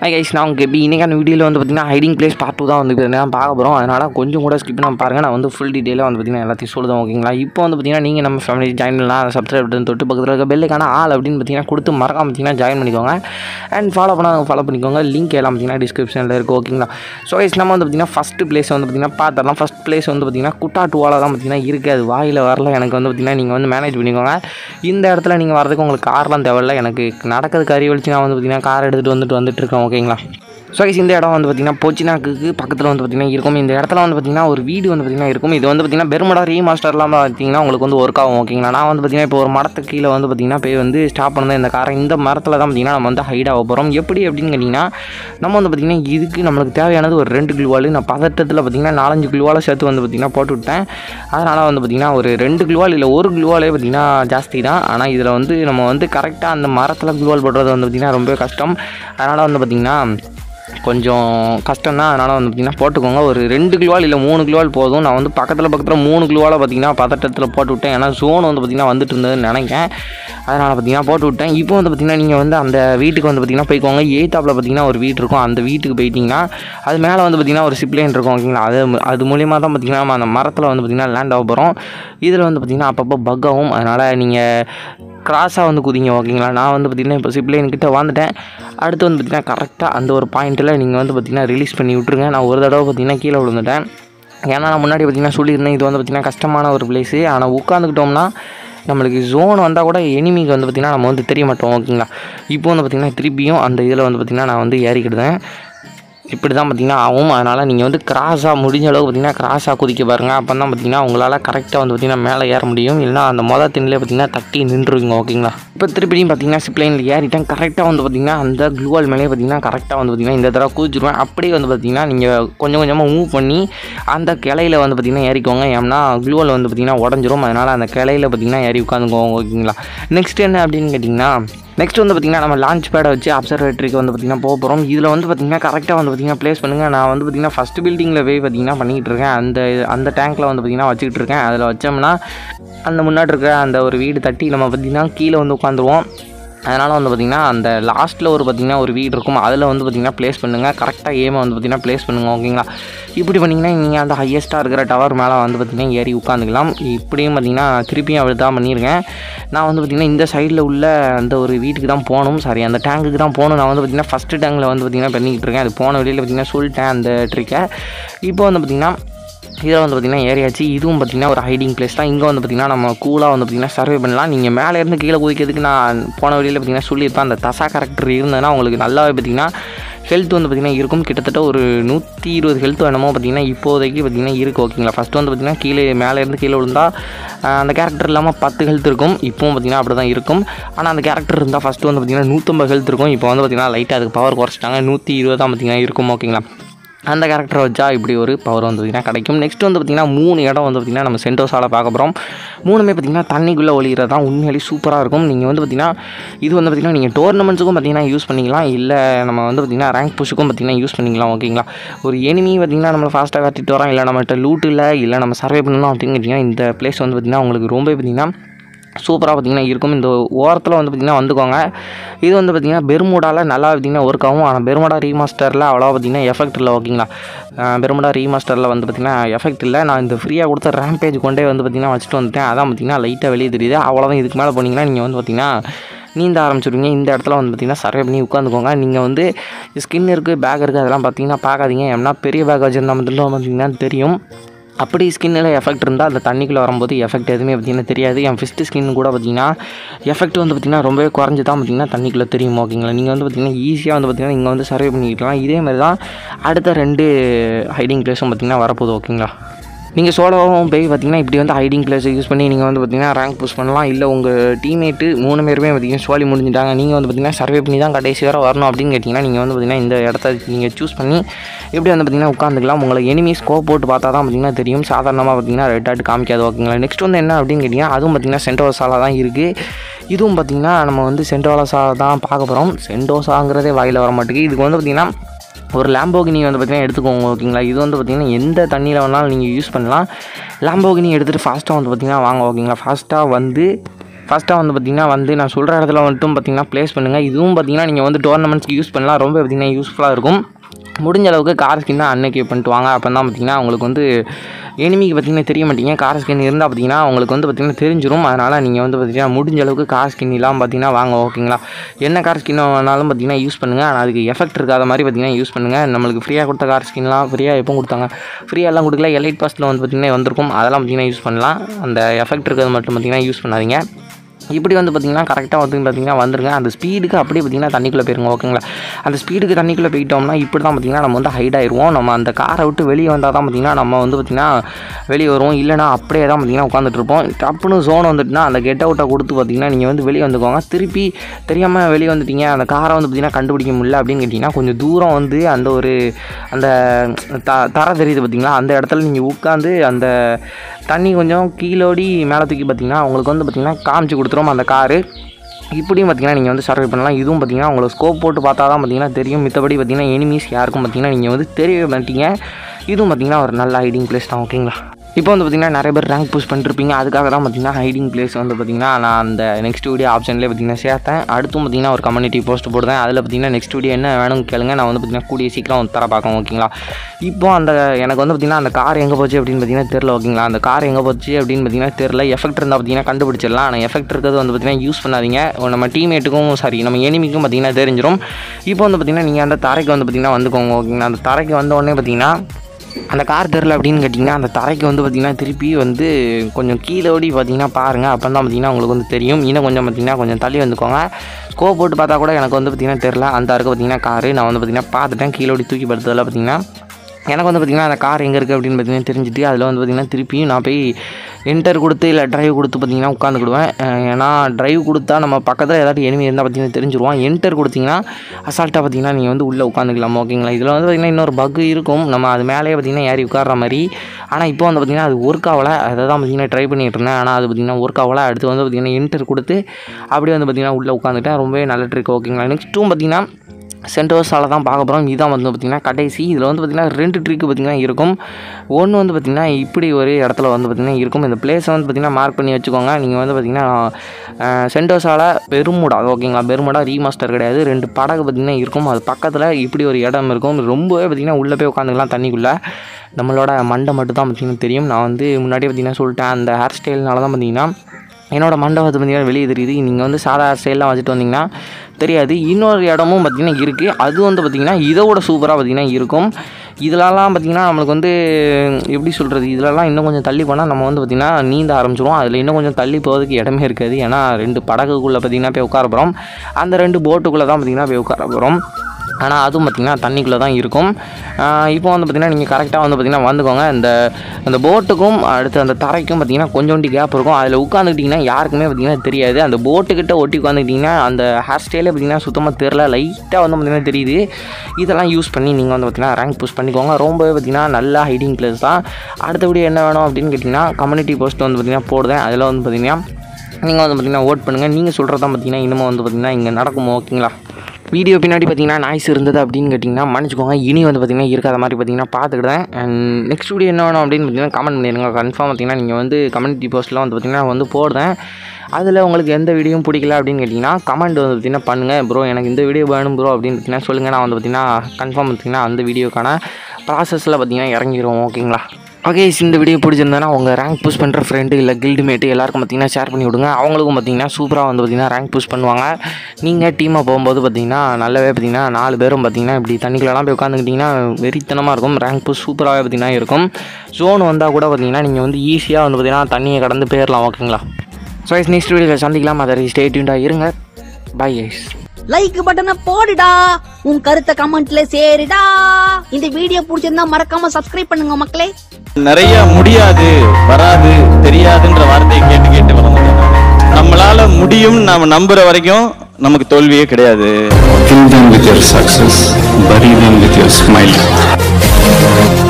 Hi guys, நான் உங்களுக்கு எப்படி இன்றைக்கான வீடியோவில் வந்து பார்த்திங்கன்னா ஹைடிங் பிளேஸ் பார்ட் 2 தான் வந்து பார்க்க போகிறோம். அதனால் கொஞ்சம் கூட ஸ்கிப் பண்ணாமல் பாருங்கள். நான் வந்து ஃபுல் டீட்டெயிலாக வந்து பார்த்திங்கன்னா எல்லாத்தையும் சொல்லுதேன், ஓகேங்களா? இப்போ வந்து பார்த்திங்கன்னா நீங்கள் நம்ம ஃபேமிலி ஜாயின் பண்ணலாம். அதை சப்ஸ்கிரைப் பட்டன் தொட்டு பக்கத்தில் இருக்க பெல்லுக்கான ஆல் அப்படின்னு பார்த்திங்கன்னா கொடுத்து மறக்காம பார்த்திங்கன்னா ஜாயின் பண்ணிக்கோங்க. அண்ட் ஃபாலோ பண்ணிக்கோங்க. லிங்க் எல்லாம் பார்த்திங்கன்னா டிஸ்கிரிப்ஷனில் இருக்குது, ஓகேங்களா? ஸோ கைஸ், நம்ம வந்து பார்த்திங்கன்னா ஃபஸ்ட்டு பிளேஸ் வந்து பார்த்திங்கன்னா பார்த்துடலாம். ஃபஸ்ட் பிளேஸ் வந்து பார்த்திங்கன்னா குட்டாட்டுவாவில் தான் பார்த்திங்கன்னா இருக்குது. அது வாயில் வரல எனக்கு வந்து பார்த்திங்கன்னா நீங்கள் வந்து மேனேஜ் பண்ணிக்கோங்க. இந்த இடத்துல நீங்கள் வரதுக்கு உங்களுக்கு கார்லாம் தேவையில்லை. எனக்கு நடக்கிறதுக்கு அறிவழிச்சு நான் வந்து பார்த்திங்கன்னா கார் எடுத்துகிட்டு வந்துட்டுருக்கேன், ஓகேங்களா? ஸோ கைஸ், இந்த இடம் வந்து பார்த்திங்கன்னா போச்சினாக்கு பக்கத்தில் வந்து பார்த்திங்கன்னா இருக்கும். இந்த இடத்துல வந்து பார்த்திங்கன்னா ஒரு வீடு வந்து பார்த்திங்கன்னா இருக்கும். இது வந்து பார்த்திங்கன்னா பெருமடா ரீமாஸ்டர்லாம் பார்த்திங்கன்னா உங்களுக்கு வந்து ஒர்க் ஆகும், ஓகேங்களா? நான் வந்து பார்த்திங்கன்னா இப்போ ஒரு மரத்துக்கு கீழே வந்து பார்த்திங்கன்னா போய் வந்து ஸ்டாப் பண்ணது இந்த காரை. இந்த மரத்தில் தான் பார்த்திங்கன்னா நம்ம வந்து ஹைட் ஆக போகிறோம். எப்படி அப்படின்னு கேட்டிங்கன்னா, நம்ம வந்து பார்த்திங்கன்னா இதுக்கு நம்மளுக்கு தேவையானது ஒரு 2 கிலோவால். நான் பதட்டத்தில் பார்த்திங்கன்னா 4-5 கிலோவால் சேர்த்து வந்து பார்த்திங்கன்னா போட்டு விட்டேன். அதனால் வந்து பார்த்திங்கன்னா ஒரு 2 கிலோவால் இல்லை 1 கிலோவாலே பார்த்திங்கன்னா ஜாஸ்தி தான். ஆனால் இதில் வந்து நம்ம வந்து கரெக்டாக அந்த மரத்தில் கிலோவால் போடுறது வந்து பார்த்திங்கன்னா ரொம்ப கஷ்டம். அதனால் வந்து பார்த்திங்கன்னா கொஞ்சம் கஷ்டம் தான். அதனால் வந்து பார்த்திங்கன்னா போட்டுக்கோங்க. ஒரு 2 கிலோவால் இல்லை 3 கிலோவால் போதும். நான் வந்து பக்கத்தில் 3 கிலோவால் பார்த்திங்கன்னா பதட்டத்தில் போட்டு விட்டேன். ஏன்னா ஜோன் வந்து பார்த்திங்கன்னா வந்துட்டு இருந்ததுன்னு நினைக்கிறேன். அதனால் பார்த்திங்கன்னா போட்டு விட்டேன். இப்போ வந்து பார்த்திங்கன்னா நீங்கள் வந்து அந்த வீட்டுக்கு வந்து பார்த்திங்கன்னா போய்க்கோங்க. 8th பார்த்திங்கன்னா ஒரு வீடு இருக்கும். அந்த வீட்டுக்கு போயிட்டிங்கன்னா அது மேலே வந்து பார்த்திங்கன்னா ஒரு சிப்லைன் இருக்கும், ஓகேங்களா? அது மூலியமாக தான் பார்த்திங்கன்னா நம்ம அந்த மரத்தில் வந்து பார்த்திங்கன்னா லேண்ட் ஆக போகிறோம். இதில் வந்து பார்த்திங்கன்னா அப்பப்போ பக் ஆகும். அதனால் நீங்கள் கிராஸாக வந்து குதிங்க, ஓகேங்களா? நான் வந்து பார்த்திங்கன்னா இப்போ சிப்லைன்கிட்ட வந்துட்டேன். அடுத்து வந்து பார்த்திங்கன்னா கரெக்டாக அந்த ஒரு பாயிண்ட்டில் நீங்கள் வந்து பார்த்திங்கன்னா ரிலீஸ் பண்ணி விட்ருங்க. நான் ஒரு தடவை பார்த்திங்கன்னா கீழே விழுந்துட்டேன். ஏன்னா நான் முன்னாடி பார்த்திங்கன்னா சொல்லியிருந்தேன் இது வந்து பார்த்திங்கன்னா கஷ்டமான ஒரு பிளேஸு. ஆனால் உட்காந்துக்கிட்டோம்னா நம்மளுக்கு ஜோன் வந்தால் கூட எனிமிக்கு வந்து பார்த்திங்கன்னா நம்ம வந்து தெரிய மாட்டோம், ஓகேங்களா? இப்போ வந்து பார்த்திங்கன்னா திருப்பியும் அந்த இதில் வந்து பார்த்திங்கன்னா நான் வந்து ஏறிக்கிடுதேன். இப்படி தான் பார்த்திங்கன்னா ஆகும். அதனால் நீங்கள் வந்து கிராஸாக முடிஞ்ச அளவுக்கு பார்த்திங்கன்னா கிராஸாக குதிக்க பாருங்கள். அப்போ தான் பார்த்திங்கன்னா உங்களால் கரெக்டாக வந்து பார்த்திங்கன்னா மேலே ஏற முடியும். இல்லைனா அந்த தின்னிலே பார்த்திங்கன்னா தட்டி நின்றுவீங்க, ஓகேங்களா? இப்போ திருப்பியும் பார்த்திங்கன்னா சிப்லைனில் ஏறிட்டேன். கரெக்டாக வந்து பார்த்திங்கன்னா அந்த க்ளூவால் மேலே பார்த்திங்கன்னா கரெக்டாக வந்து பார்த்திங்கன்னா இந்த தடவை குதிச்சிருவேன். அப்படியே வந்து பார்த்திங்கன்னா நீங்கள் கொஞ்சம் கொஞ்சமாக மூவ் பண்ணி அந்த கிளையில் வந்து பார்த்திங்கன்னா ஏறிக்கோங்க. ஏன்னா க்ளூவால் வந்து பார்த்திங்கன்னா உடஞ்சிரும். அதனால் அந்த கிளையில் பார்த்திங்கன்னா ஏறி உட்காந்துக்கோங்க, ஓகேங்களா? நெக்ஸ்ட் என்ன அப்படின்னு கேட்டிங்கன்னா, நெக்ஸ்ட் வந்து பார்த்திங்கன்னா நம்ம லான்ச் பேடை வச்சு அப்சர்வேட்டரிக்கு வந்து பார்த்திங்கன்னா போக போகிறோம். இதில் வந்து பார்த்திங்கன்னா கரெக்டாக வந்து பார்த்திங்கன்னா ப்ளேஸ் பண்ணுங்கள். நான் வந்து பார்த்திங்கன்னா ஃபஸ்ட்டு பில்டிங்கில் போய் பார்த்திங்கன்னா பண்ணிக்கிட்டு இருக்கேன். அந்த டேங்க்கில் வந்து பார்த்திங்கன்னா வச்சுக்கிட்டு இருக்கேன். அதில் வச்சோம்னா அந்த முன்னாடி இருக்கிற அந்த ஒரு வீடு தட்டி நம்ம பார்த்திங்கன்னா கீழே வந்து உட்காந்துருவோம். அதனால் வந்து பார்த்திங்கன்னா அந்த லாஸ்ட்டில் ஒரு பார்த்திங்கன்னா ஒரு வீடு இருக்கும். அதில் வந்து பார்த்திங்கன்னா ப்ளேஸ் பண்ணுங்கள். கரெக்டாக ஏமை வந்து பார்த்திங்கன்னா ப்ளேஸ் பண்ணுங்கள், ஓகேங்களா? இப்படி பண்ணிங்கன்னா நீங்கள் அந்த ஹையஸ்ட்டாக இருக்கிற டவர் மேலே வந்து பார்த்திங்கன்னா ஏறி உட்காந்துக்கலாம். இப்படியும் பார்த்திங்கன்னா திருப்பியும் அப்படி தான் பண்ணியிருக்கேன். நான் வந்து பார்த்திங்கன்னா இந்த சைடில் உள்ள அந்த ஒரு வீட்டுக்கு தான் போகணும், அந்த டேங்குக்கு தான் போகணும். நான் வந்து பார்த்திங்கன்னா ஃபஸ்ட்டு டேங்கில் வந்து பார்த்திங்கன்னா பண்ணிக்கிட்டு இருக்கேன். அது போன வெளியில் பார்த்திங்கன்னா சொல்லிட்டேன் அந்த ட்ரிக்கை. இப்போ வந்து பார்த்திங்கன்னா இதில் வந்து பார்த்திங்கன்னா ஏரியாச்சு. இதுவும் பார்த்திங்கன்னா ஒரு ஹைடிங் பிளேஸ் தான். இங்கே வந்து பார்த்திங்கன்னா நம்ம கூலாக வந்து பார்த்திங்கன்னா சர்வே பண்ணலாம். நீங்கள் மேலே இருந்து கீழே குதிக்கிறதுக்கு நான் போன வழியில் பார்த்திங்கன்னா சொல்லியிருப்பேன். அந்த தசா கேரக்டர் இருந்ததுன்னா உங்களுக்கு நல்லாவே பார்த்திங்கன்னா ஹெல்த் வந்து பார்த்திங்கன்னா இருக்கும். கிட்டத்தட்ட ஒரு 120 ஹெல்த் என்னமோ பார்த்திங்கன்னா இப்போதைக்கு பார்த்திங்கன்னா இருக்குது, ஓகேங்களா? ஃபஸ்ட்டு வந்து பார்த்திங்கன்னா கீழே மேலே இருந்து கீழே விழுந்தால் அந்த கேரக்டர் இல்லாமல் 10 ஹெல்த் இருக்கும். இப்போவும் பார்த்திங்கன்னா அப்படி தான் இருக்கும். ஆனால் அந்த கேரக்டர் இருந்தால் ஃபஸ்ட்டு வந்து பார்த்திங்கன்னா 150 ஹெல்த் இருக்கும். இப்போ வந்து பார்த்திங்கன்னா லைட்டாக அதுக்கு பவர் குறைச்சிட்டாங்க. 120 தான் பார்த்திங்கன்னா இருக்கும், ஓகேங்களா? அந்த கேரக்டரை வச்சா இப்படி ஒரு பவர் வந்து பார்த்திங்கன்னா கிடைக்கும். நெக்ஸ்ட் வந்து பார்த்திங்கன்னா 3 இடம் வந்து பார்த்திங்கன்னா நம்ம சென்டோஸால் பார்க்க போகிறோம். 3மே பார்த்திங்கன்னா தண்ணிக்குள்ளே ஒளிகிறது தான். உண்மையிலேயே சூப்பராக இருக்கும். நீங்கள் வந்து பார்த்திங்கன்னா இது வந்து பார்த்திங்கன்னா நீங்கள் டோர்னமெண்ட்ஸுக்கும் பார்த்திங்கன்னா யூஸ் பண்ணிக்கலாம். இல்லை நம்ம வந்து பார்த்திங்கன்னா ரேங்க் புஷுக்கும் பார்த்திங்கன்னா யூஸ் பண்ணிக்கலாம், ஓகேங்களா? ஒரு எனிமி பார்த்திங்கன்னா நம்மளை ஃபாஸ்ட்டாக காட்டிட்டு வரோம், இல்லை நம்மகிட்ட லூட் இல்லை நம்ம சர்வே பண்ணணும் அப்படின்னு கேட்டிங்கன்னா இந்த பிளேஸ் வந்து பார்த்திங்கன்னா உங்களுக்கு ரொம்ப பார்த்திங்கன்னா சூப்பராக பார்த்திங்கன்னா இருக்கும். இந்த ஓரத்தில் வந்து பார்த்திங்கன்னா வந்துக்கோங்க. இது வந்து பார்த்திங்கன்னா பெர்முடாவில் நல்லா பார்த்திங்கன்னா ஒர்க் ஆகும். ஆனால் பெர்முடா ரீமாஸ்டரில் அவ்வளோ பார்த்திங்கன்னா எஃபெக்ட் இல்லை, ஓகேங்களா? பெர்முடா ரீமாஸ்டரில் வந்து பார்த்திங்கன்னா எஃபெக்ட் இல்லை. நான் இந்த ஃப்ரீயாக கொடுத்த ரேம்பேஜ் கொண்டே வந்து பார்த்திங்கன்னா வச்சுட்டு வந்துட்டேன். அதான் பார்த்திங்கன்னா லைட்டாக வெளியே தெரியுது. அவ்வளோதான். இதுக்கு மேலே போனீங்கன்னா நீங்கள் வந்து பார்த்திங்கன்னா நீந்த ஆரம்பிச்சிருவீங்க. இந்த இடத்துல வந்து பார்த்திங்கன்னா சர்வே பண்ணி உட்காந்துக்கோங்க. நீங்கள் வந்து ஸ்கின் இருக்குது, பேக் இருக்குது, அதெல்லாம் பார்த்திங்கன்னா பார்க்காதீங்க. ஏன்னா பெரிய பேக் வச்சுருந்தா மட்டும் பார்த்திங்கன்னா தெரியும். அப்படி ஸ்கின்னில் எஃபெக்ட் இருந்தால் அந்த தண்ணிக்குள்ளே வரும்போது எஃபெக்ட் எதுவுமே பார்த்திங்கன்னா தெரியாது. என் ஃபஸ்ட்டு ஸ்கின் கூட பார்த்திங்கன்னா எஃபெக்ட் வந்து பார்த்திங்கன்னா ரொம்பவே குறைஞ்சி தான் பார்த்திங்கன்னா தண்ணிக்குள்ளே தெரியும், ஓகேங்களா? நீங்கள் வந்து பார்த்திங்கன்னா ஈஸியாக வந்து பார்த்திங்கன்னா இங்கே வந்து சர்வே பண்ணிக்கலாம். இதேமாதிரி தான் அடுத்த 2 ஹைடிங் பிளேஸும் பார்த்திங்கன்னா வரப்போகுது, ஓகேங்களா? நீங்கள் சோலோவும் போய் பார்த்திங்கன்னா இப்படி வந்து ஹைடிங் பிளேஸை யூஸ் பண்ணி நீங்கள் வந்து பார்த்திங்கன்னா ரேங்க் புஷ் பண்ணலாம். இல்லை உங்கள் டீம்மேட்டு 3 பேருமே பார்த்திங்கன்னா சோலி முடிஞ்சிட்டாங்க, நீங்கள் வந்து பார்த்திங்கன்னா சர்வே பண்ணி தான் கடைசி வரை வரணும் அப்படின்னு கேட்டிங்கன்னா நீங்கள் வந்து பார்த்திங்கன்னா இந்த இடத்த நீங்கள் சூஸ் பண்ணி இப்படி வந்து பார்த்திங்கன்னா உட்காந்துக்கலாம். உங்களுக்கு எனிமி ஸ்கோப் போட்டு பார்த்தா தான் பார்த்திங்கன்னா தெரியும். சாதாரணமாக பார்த்திங்கன்னா ரெட் டாட் காமிக்காது, ஓகேங்களா? நெக்ஸ்ட் வந்து என்ன அப்படின்னு கேட்டிங்கன்னா அதுவும் பார்த்திங்கன்னா சென்டோஸால் தான் இருக்குது. இதுவும் பார்த்திங்கன்னா நம்ம வந்து சென்டோஸால் தான் பார்க்க போகிறோம். சென்டோஸாங்கிறதே வாயில் வர மாட்டேங்குது. இதுக்கு வந்து பார்த்திங்கன்னா ஒரு லாம்போகினி வந்து பார்த்திங்கன்னா எடுத்துக்கோங்க, ஓகேங்களா? இது வந்து பார்த்திங்கன்னா எந்த தண்ணியில் வேணாலும் நீங்கள் யூஸ் பண்ணலாம். லாம்போகினி எடுத்துகிட்டு ஃபாஸ்ட்டாக வந்து பார்த்திங்கன்னா வாங்க, ஓகேங்களா? ஃபாஸ்ட்டாக வந்து ஃபஸ்ட்டாக வந்து பார்த்திங்கன்னா வந்து நான் சொல்கிற இடத்துல மட்டும் பார்த்திங்கன்னா ப்ளேஸ் பண்ணுங்கள். இதுவும் பார்த்திங்கன்னா நீங்கள் வந்து டோர்னமெண்ட்ஸ்க்கு யூஸ் பண்ணலாம். ரொம்ப பார்த்திங்கன்னா யூஸ்ஃபுல்லாக இருக்கும். முடிஞ்ச அளவுக்கு கார் ஸ்கின் தான் அன்னைக்கு பண்ணிட்டு வாங்க. அப்போ தான் பார்த்திங்கன்னா உங்களுக்கு வந்து எனிமிக்கு பார்த்திங்கன்னா தெரிய மாட்டீங்க. கார் ஸ்கின் இருந்தால் பார்த்திங்கன்னா உங்களுக்கு வந்து பார்த்திங்கன்னா தெரிஞ்சிடும். அதனால் நீங்கள் வந்து பார்த்திங்கன்னா முடிஞ்ச அளவுக்கு கார் ஸ்கின் இல்லாமல் பார்த்திங்கன்னா வாங்க. ஓகேங்களா? என்ன கார் ஸ்கின் வேணாலும் பார்த்திங்கன்னா யூஸ் பண்ணுங்கள். ஆனால் அதுக்கு எஃபெக்ட் இருக்காத மாதிரி பார்த்திங்கன்னா யூஸ் பண்ணுங்கள். நம்மளுக்கு ஃப்ரீயாக கொடுத்த கார் ஸ்கின்லாம் ஃப்ரீயாக எப்போ கொடுத்தாங்க? ஃப்ரீயாகலாம் கொடுக்கல. எலைட் பாஸ்ட்டில் வந்து பார்த்திங்கன்னா வந்திருக்கும். அதெல்லாம் பார்த்திங்கன்னா யூஸ் பண்ணலாம். அந்த எஃபெக்ட் இருக்கிறது மட்டும் பார்த்திங்கன்னா யூஸ் பண்ணாதீங்க. இப்படி வந்து பார்த்திங்கன்னா கரெக்டாக வந்து பார்த்திங்கன்னா வந்துருங்க. அந்த ஸ்பீடுக்கு அப்படியே பார்த்திங்கன்னா தண்ணிக்குள்ளே போயிருங்க. ஓகேங்களா? அந்த ஸ்பீடுக்கு தண்ணிக்குள்ளே போயிட்டோம்னா இப்படி தான் பார்த்திங்கன்னா நம்ம வந்து ஹைட் ஆயிடுவோம். நம்ம அந்த காரை விட்டு வெளியே வந்தால் தான் பார்த்திங்கன்னா நம்ம வந்து பார்த்திங்கன்னா வெளியே வருவோம். இல்லைனா அப்படியே தான் பார்த்திங்கன்னா உட்காந்துட்ருப்போம். டப்புன்னு ஜோன் வந்துட்டுனா அந்த கெட் அவுட்டை கொடுத்து பார்த்திங்கன்னா நீங்கள் வந்து வெளியே வந்துக்கோங்க. திருப்பி தெரியாமல் வெளியே வந்துட்டீங்க, அந்த காரை வந்து பார்த்திங்கன்னா கண்டுபிடிக்க முடியல அப்படின்னு கேட்டிங்கன்னா கொஞ்சம் தூரம் வந்து அந்த தர தெரியுது பார்த்திங்களா, அந்த இடத்துல நீங்கள் உட்காந்து அந்த தண்ணி கொஞ்சம் கீழோடி மேலே தூக்கி பார்த்திங்கன்னா உங்களுக்கு வந்து பார்த்திங்கன்னா காமிச்சு கொடுத்துரும் அந்த காரு. இப்படியும் பார்த்திங்கன்னா நீங்கள் வந்து சர்வை பண்ணலாம். இதுவும் பார்த்திங்கன்னா உங்களுக்கு ஸ்கோப் போட்டு பார்த்தா தான் பார்த்திங்கன்னா தெரியும். மித்தபடி பார்த்திங்கன்னா எனிமீஸ் யாருக்கும் பார்த்திங்கன்னா நீங்கள் வந்து தெரியவே மாட்டீங்க. இதுவும் பார்த்திங்கன்னா ஒரு நல்ல ஹைடிங் பிளேஸ் தான். ஓகேங்களா? இப்போ வந்து பார்த்திங்கன்னா நிறைய பேர் ரேங்க் புஷ் பண்ணிருப்பீங்க. அதுக்காக தான் பார்த்திங்கன்னா ஹைடிங் பிளேஸ் வந்து பார்த்திங்கன்னா நான் அந்த நெக்ஸ்ட் வீடியோ ஆப்ஷன்லேயே பார்த்திங்கன்னா சேர்த்தேன். அடுத்தும் பார்த்திங்கன்னா ஒரு கம்யூனிட்டி போஸ்ட் போடுறேன். அதில் பார்த்திங்கன்னா நெக்ஸ்ட் வீடியோ என்ன வேணும்னு கேளுங்க. நான் வந்து பார்த்திங்கன்னா கூடிய சீக்கிரம் வந்து தர பார்க்கணும். ஓகேங்களா? இப்போ எனக்கு வந்து பார்த்திங்கன்னா அந்த கார் எங்கே போச்சு அப்படின்னு பார்த்திங்கன்னா தெரில. ஓகேங்களா? அந்த கார் எங்கே போச்சு அப்படின்னு பார்த்திங்கன்னா தெரில. எஃபெக்ட் இருந்தால் பார்த்திங்கன்னா கண்டுபிடிச்சிடலாம். ஆனால் எஃபெக்ட் இருக்கிறது வந்து பார்த்திங்கன்னா யூஸ் பண்ணாதீங்க. நம்ம டீம்மேட்டுக்கும் நம்ம எனிமிக்கும் பார்த்திங்கன்னா தெரிஞ்சிடும். இப்போ வந்து பார்த்திங்கன்னா நீங்கள் அந்த தரைக்கு வந்து பார்த்திங்கன்னா வந்துக்கோங்க. ஓகேங்களா? அந்த தரைக்கு வந்த உடனே பார்த்திங்கன்னா அந்த கார் தெரில அப்படின்னு கேட்டிங்கன்னா அந்த தரைக்கு வந்து பார்த்திங்கன்னா திருப்பி வந்து கொஞ்சம் கீழே ஓடி பார்த்திங்கன்னா பாருங்கள். அப்போ தான் பார்த்திங்கன்னா உங்களுக்கு வந்து தெரியும். இன்னும் கொஞ்சம் பார்த்திங்கன்னா கொஞ்சம் தள்ளி வந்துக்கோங்க. ஸ்கோப் போட்டு பார்த்தா கூட எனக்கு வந்து பார்த்திங்கன்னா தெரில. அந்த இருக்குது பார்த்திங்கன்னா காரு நான் வந்து பார்த்திங்கன்னா பார்த்துட்டேன். கீழே ஓடி தூக்கி படுத்ததில் பார்த்திங்கன்னா எனக்கு வந்து பார்த்திங்கன்னா அந்த கார் எங்கே இருக்குது அப்படின்னு பார்த்திங்கன்னா தெரிஞ்சுட்டு அதில் வந்து பார்த்திங்கன்னா திருப்பியும் நான் போய் என்டர் கொடுத்து இல்லை ட்ரைவ் கொடுத்து பார்த்திங்கன்னா உட்காந்துக்கிடுவேன். ஏன்னா ட்ரைவ் கொடுத்தா நம்ம பக்கத்தில் ஏதாச்சும் எனிமி இருந்தால் பார்த்திங்கன்னா தெரிஞ்சிருவோம். என்டர் கொடுத்திங்கன்னா அசால்ட்டாக பார்த்திங்கன்னா நீங்கள் வந்து உள்ளே உட்காந்துக்கலாம். ஓகேங்களா? இதில் வந்து பார்த்திங்கன்னா இன்னொரு பக் இருக்கும். நம்ம அது மேலேயே பார்த்திங்கன்னா ஏறி உட்கார்ற மாதிரி. ஆனால் இப்போ வந்து பார்த்திங்கன்னா அது ஒர்க் ஆகலை. அதை தான் பார்த்திங்கன்னா ட்ரை பண்ணிகிட்டு இருந்தேன். ஆனால் அது பார்த்திங்கன்னா ஒர்க் ஆகலை. அடுத்து வந்து பார்த்திங்கன்னா என்டர் கொடுத்து அப்படியே வந்து பார்த்திங்கன்னா உள்ளே உட்காந்துட்டேன். ரொம்பவே நல்ல ட்ரிக். ஓகேங்களா? நெக்ஸ்ட்டும் பார்த்திங்கன்னா சென்டோஸால் தான் பார்க்க போகிறோம். இதுதான் வந்து பார்த்திங்கன்னா கடைசி. இதில் வந்து பார்த்திங்கன்னா 2 ட்ரிக்கு பார்த்திங்கன்னா இருக்கும். ஒன்று வந்து பார்த்திங்கன்னா இப்படி ஒரு இடத்துல வந்து பார்த்திங்கன்னா இருக்கும். இந்த பிளேஸை வந்து பார்த்திங்கன்னா மார்க் பண்ணி வச்சுக்கோங்க. நீங்கள் வந்து பார்த்திங்கன்னா சென்டோஸால் பெருமுடா. ஓகேங்களா? பெருமுடா ரீமாஸ்டர் கிடையாது. 2 படகு பார்த்திங்கன்னா இருக்கும். அது பக்கத்தில் இப்படி ஒரு இடம் இருக்கும். ரொம்பவே பார்த்திங்கன்னா உள்ளே போய் உட்காந்துக்கலாம் தண்ணிக்குள்ளே. நம்மளோட மண்டை மட்டும் தான் பார்த்திங்கன்னா தெரியும். நான் வந்து முன்னாடியே பார்த்திங்கன்னா சொல்லிட்டேன். அந்த ஹேர் ஸ்டைல்னால தான் பார்த்திங்கன்னா என்னோடய மண்டை வந்து பார்த்திங்கன்னா வெளியே தெரியுது. நீங்கள் வந்து சாதா ஹேர் ஸ்டைல்லாம் வச்சுட்டு வந்தீங்கன்னா தெரியாது. இன்னொரு இடமும் பார்த்திங்கன்னா இருக்குது. அது வந்து பார்த்திங்கன்னா இதோட சூப்பராக பார்த்திங்கன்னா இருக்கும். இதிலலாம் பார்த்திங்கன்னா நம்மளுக்கு வந்து எப்படி சொல்கிறது, இதிலலாம் இன்னும் கொஞ்சம் தள்ளி போனால் நம்ம வந்து பார்த்திங்கன்னா நீந்த ஆரம்பிச்சிடுவோம். அதில் இன்னும் கொஞ்சம் தள்ளி போகிறதுக்கு இடமே இருக்காது. ஏன்னா 2 படகுக்குள்ளே பார்த்திங்கன்னா போய் உட்கார போகிறோம். அந்த 2 போட்டுக்குள்ளே தான் பார்த்திங்கன்னா போய் உட்கார போகிறோம். ஆனால் அதுவும் பார்த்திங்கன்னா தண்ணிக்குள்ளே தான் இருக்கும். இப்போ வந்து பார்த்திங்கன்னா நீங்கள் கரெக்டாக வந்து பார்த்திங்கன்னா வந்துக்கோங்க. அந்த போட்டுக்கும் அடுத்து அந்த தரைக்கும் பார்த்திங்கன்னா கொஞ்சோண்டி கேப் இருக்கும். அதில் உட்காந்துக்கிட்டிங்கன்னா யாருக்குமே பார்த்திங்கன்னா தெரியாது. அந்த போட்டுக்கிட்ட ஒட்டி உட்காந்துக்கிட்டிங்கன்னா அந்த ஹேர் ஸ்டைலே பார்த்திங்கன்னா சுத்தமாக தெரில. லைட்டாக வந்து பார்த்திங்கன்னா தெரியுது. இதெல்லாம் யூஸ் பண்ணி நீங்கள் வந்து பார்த்திங்கன்னா ரேங்க் புஷ் பண்ணிக்கோங்க. ரொம்பவே பார்த்திங்கன்னா நல்லா ஹைடிங் பிளேஸ் தான். அடுத்தபடி என்ன வேணும் அப்படின்னு கேட்டிங்கன்னா கம்யூனிட்டி போஸ்ட் வந்து பார்த்திங்கன்னா போடுறேன். அதில் வந்து பார்த்திங்கன்னா நீங்கள் வந்து பார்த்திங்கன்னா ஓட் பண்ணுங்கள். நீங்கள் சொல்கிறது தான் பார்த்திங்கன்னா இன்னமும் வந்து பார்த்திங்கன்னா இங்கே நடக்கும். ஓகேங்களா? வீடியோ பின்னாடி பார்த்திங்கன்னா நாய்ஸ் இருந்தது அப்படின்னு கேட்டிங்கன்னா மன்னிச்சுக்கோங்க. இனி வந்து பார்த்திங்கன்னா இருக்காத மாதிரி பார்த்திங்கன்னா பார்த்துக்கிட்டேன். அண்ட் நெக்ஸ்ட் வீடியோ என்ன வேணும் அப்படின்னு பார்த்திங்கன்னா கமெண்ட் பண்ணிடுங்க. கன்ஃபார்ம் பார்த்திங்கன்னா நீங்கள் வந்து கம்யூனிட்டி போஸ்ட்டில் வந்து பார்த்திங்கன்னா வந்து போடுறேன். அதில் உங்களுக்கு எந்த வீடியோவும் பிடிக்கல அப்படின்னு கேட்டிங்கன்னா கமெண்ட் வந்து பார்த்திங்கன்னா பண்ணுங்கள். ப்ரோ எனக்கு இந்த வீடியோ வேணும் ப்ரோ அப்படின்னு பார்த்திங்கன்னா சொல்லுங்கள். நான் வந்து பார்த்திங்கன்னா கன்ஃபார்ம் பார்த்திங்கன்னா அந்த வீடியோக்கான ப்ராசஸில் பார்த்திங்கன்னா இறங்கிடுவோம். ஓகேங்களா? ஓகே, இந்த வீடியோ பிடிச்சிருந்தேன்னா உங்கள் ரேங்க் புஷ் பண்ணுற ஃப்ரெண்டு இல்லை கில்டுமேட்டு எல்லாருக்கும் பார்த்திங்கன்னா ஷேர் பண்ணி விடுங்க. அவங்களுக்கும் பார்த்திங்கன்னா சூப்பராக வந்து பார்த்திங்கன்னா ரேங்க் புஷ் பண்ணுவாங்க. நீங்கள் டீமாக போகும்போது பார்த்திங்கன்னா நல்லாவே பார்த்திங்கன்னா 4 பேரும் பார்த்திங்கன்னா இப்படி தண்ணிக்குள்ளெல்லாம் போய் உட்காந்துக்கிட்டிங்கன்னா வெறித்தனமாக இருக்கும். ரேங்க் புஷ் சூப்பராகவே பார்த்திங்கன்னா இருக்கும். ஜோன் வந்தால் கூட பார்த்திங்கன்னா நீங்கள் வந்து ஈஸியாக வந்து பார்த்திங்கன்னா தண்ணியை கடந்து போயிடலாம். ஓகேங்களா? ஸோ நெக்ஸ்ட் வீடியோவில் சந்திக்கலாம். அதை ஸ்டே டியூன்டாக இருங்க. Bye guys. லைக் பட்டனை போடுடா, உன் கருத்தை கமெண்ட்ல சேருடா. இந்த வீடியோ பிடிச்சிருந்தா மறக்காம சப்ஸ்கிரைப் பண்ணுங்க மக்களே. நிறைய முடியாது, வராது, தெரியாதுன்ற வார்த்தையை கேட்டு கேட்டு வளர்ந்துட்டோம். நம்மளால முடியும் நாம நம்புற வரைக்கும் நமக்கு தோல்வியே கிடையாது. Kill them with your success, bury them with your smile.